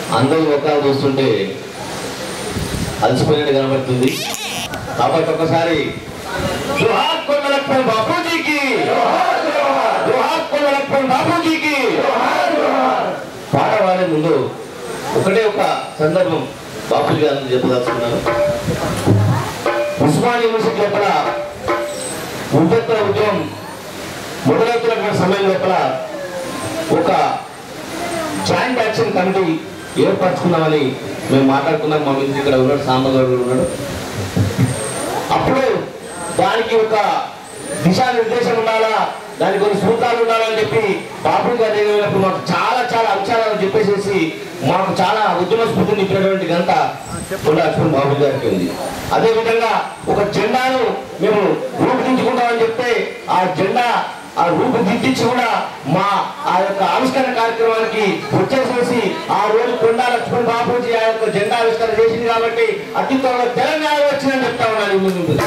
అందరూ ఒకసారి చూస్తుంటే అలసిపోయినట్టు కనబడుతుంది. కాబట్టి ఒకసారి జోహార్ కొండ లక్ష్మణ్ బాపూజీకి, జోహార్ కొండ లక్ష్మణ్ బాపూజీకి. పాట పాడే ముందు ఒకటే ఒక సందర్భం బాపూజీ గారిని చెప్పదలుచుకున్నాను. ఉస్మానియా యూనివర్సిటీ లోపల ఉద్యోగ ఉద్యమం మొదలవుతున్న సమయం లోపల ఒక జాయింట్ యాక్షన్ కమిటీ ఏర్పరచుకున్నామని మేము మాట్లాడుకున్నాం. మా మిత్రుడు ఇక్కడ ఉన్నాడు, సాంబగౌడ్ ఉన్నాడు. అప్పుడు దానికి ఒక దిశానిర్దేశం ఉండాలా, దానికి కొన్ని సూత్రాలు ఉండాలని చెప్పి బాబు గారు ఎదిగినప్పుడు మాకు చాలా చాలా అంశాలను చెప్పేసేసి మాకు చాలా ఉద్యమ స్ఫూర్తిని ఇచ్చినటువంటి గంట కొండ లక్ష్మణ్ బాబు గారికి ఉంది. అదేవిధంగా ఒక జెండాను మేము రూపుదిద్దుకుంటామని చెప్తే ఆ జెండా ఆ రూపుదిద్దించి కూడా మా ఆ యొక్క ఆవిష్కరణ కార్యక్రమానికి వచ్చేసేసి ఆ రోజు కొండ లక్ష్మణ్ బాబూజీ ఆ యొక్క జెండా ఆవిష్కరణ చేసింది కాబట్టి అతి త్వరలో తెలంగాణ వచ్చిందని చెప్తా ఉన్నాను.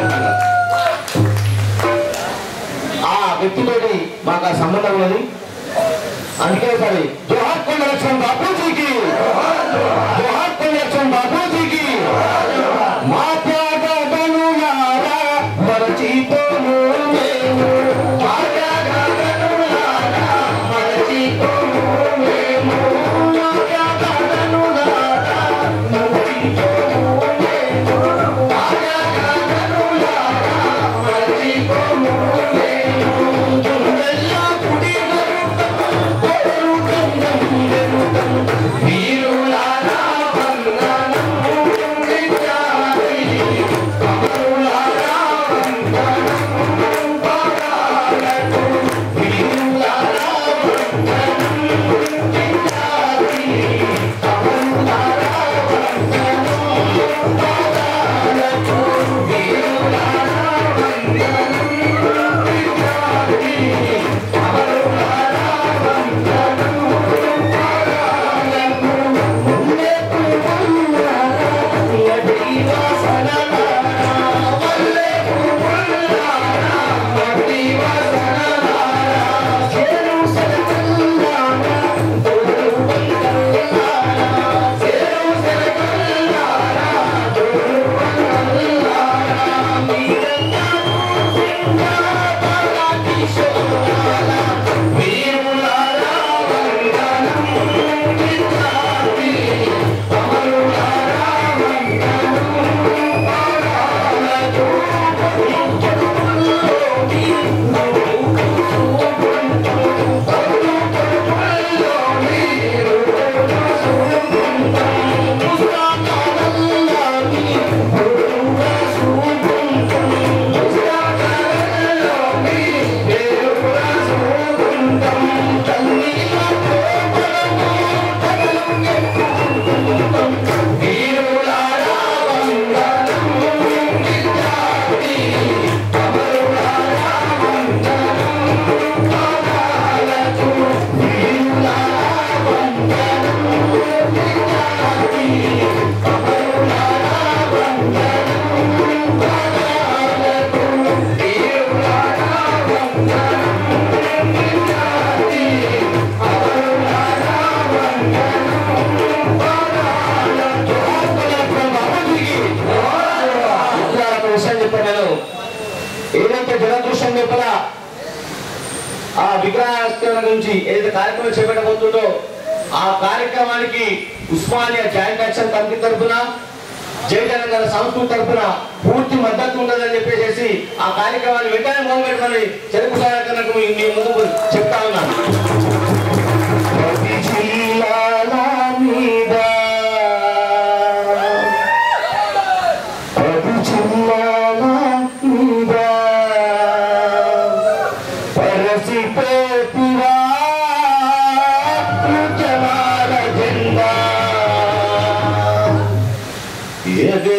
ఆ వ్యక్తితోటి మాకు ఆ సంబంధం ఉన్నది. అందుకే సరే జోహార్ కొండ లక్ష్మణ్ బాబూజీకి, జోహార్ కొండ లక్ష్మణ్ బాబూజీకి. మా త్యాగను యారా మరచిపోను మేము, మా త్యాగను యారా మరచిపోను మేము, మా త్యాగను యారా మరచిపోను మేము, మా త్యాగను యారా మరచిపోను మేము. దుండల్లా కుడి వీరులారా వందనం విద్యార్థి, అమరులారా వందనం పాదాలకు, వీరులారా వందనం విద్యార్థి, అమరులారా వందనం పాదాలకు, వీరులారా వందనం విద్యార్థి, అమరులారా వందనం ఏదైతే జనదృశ్యం లోపల ఆ విగ్రహావిష్కరణ గురించి ఏదైతే కార్యక్రమం చేపట్టబోతుందో ఆ కార్యక్రమానికి ఉస్మానియా జాయింట్ యాక్షన్ కమిటీ తరఫున, జై తెలంగాణ సంస్కృతి తరఫున పూర్తి మద్దతు ఉండదని చెప్పేసి ఆ కార్యక్రమాన్ని వెంటనే మొదలు పెట్టమని చెరుకు కార్యక్రమం మీ ముందు చెప్తా ఉన్నాను. Yeah,